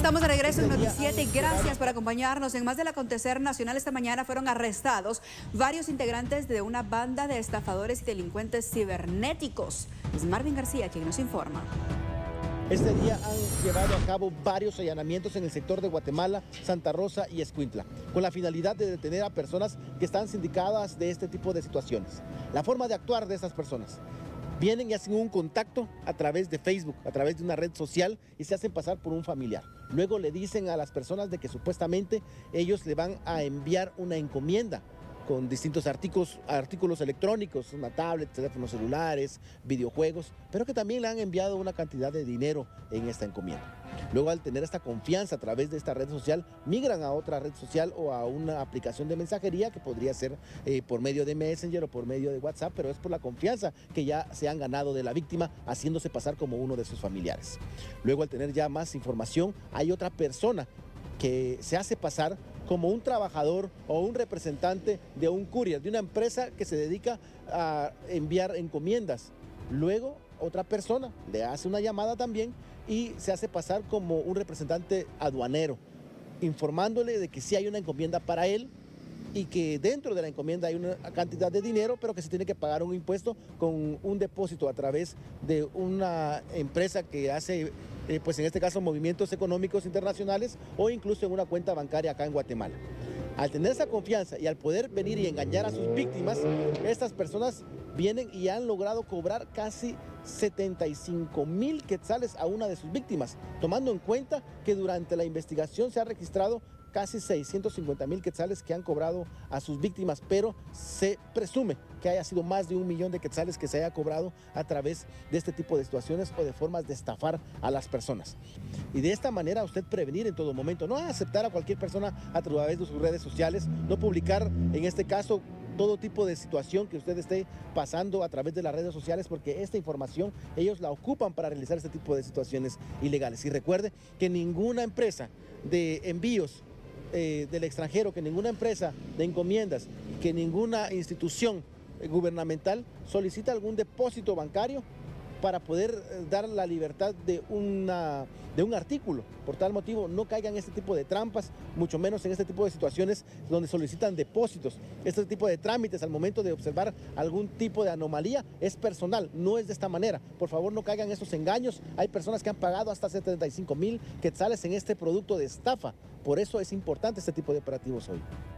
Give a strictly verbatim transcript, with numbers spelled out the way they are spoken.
Estamos de regreso en Noticiete y gracias por acompañarnos. En más del acontecer nacional esta mañana fueron arrestados varios integrantes de una banda de estafadores y delincuentes cibernéticos. Es Marvin García quien nos informa. Este día han llevado a cabo varios allanamientos en el sector de Guatemala, Santa Rosa y Escuintla, con la finalidad de detener a personas que están sindicadas de este tipo de situaciones. La forma de actuar de estas personas: vienen y hacen un contacto a través de Facebook, a través de una red social, y se hacen pasar por un familiar. Luego le dicen a las personas de que supuestamente ellos le van a enviar una encomienda con distintos artículos, artículos electrónicos, una tablet, teléfonos celulares, videojuegos, pero que también le han enviado una cantidad de dinero en esta encomienda. Luego, al tener esta confianza a través de esta red social, migran a otra red social o a una aplicación de mensajería que podría ser eh, por medio de Messenger o por medio de WhatsApp, pero es por la confianza que ya se han ganado de la víctima, haciéndose pasar como uno de sus familiares. Luego, al tener ya más información, hay otra persona que se hace pasar como un trabajador o un representante de un courier, de una empresa que se dedica a enviar encomiendas. Luego, otra persona le hace una llamada también y se hace pasar como un representante aduanero, informándole de que sí hay una encomienda para él y que dentro de la encomienda hay una cantidad de dinero, pero que se tiene que pagar un impuesto con un depósito a través de una empresa que hace, eh, pues en este caso, movimientos económicos internacionales o incluso en una cuenta bancaria acá en Guatemala. Al tener esa confianza y al poder venir y engañar a sus víctimas, estas personas vienen y han logrado cobrar casi setenta y cinco mil quetzales a una de sus víctimas, tomando en cuenta que durante la investigación se ha registrado casi seiscientos cincuenta mil quetzales que han cobrado a sus víctimas, pero se presume que haya sido más de un millón de quetzales que se haya cobrado a través de este tipo de situaciones o de formas de estafar a las personas. Y de esta manera usted prevenir en todo momento, no aceptar a cualquier persona a través de sus redes sociales, no publicar en este caso todo tipo de situación que usted esté pasando a través de las redes sociales, porque esta información ellos la ocupan para realizar este tipo de situaciones ilegales. Y recuerde que ninguna empresa de envíos eh, del extranjero, que ninguna empresa de encomiendas, que ninguna institución eh, gubernamental solicita algún depósito bancario para poder dar la libertad de, una, de un artículo. Por tal motivo, no caigan en este tipo de trampas, mucho menos en este tipo de situaciones donde solicitan depósitos. Este tipo de trámites al momento de observar algún tipo de anomalía es personal, no es de esta manera. Por favor, no caigan en esos engaños. Hay personas que han pagado hasta setenta y cinco mil quetzales en este producto de estafa. Por eso es importante este tipo de operativos hoy.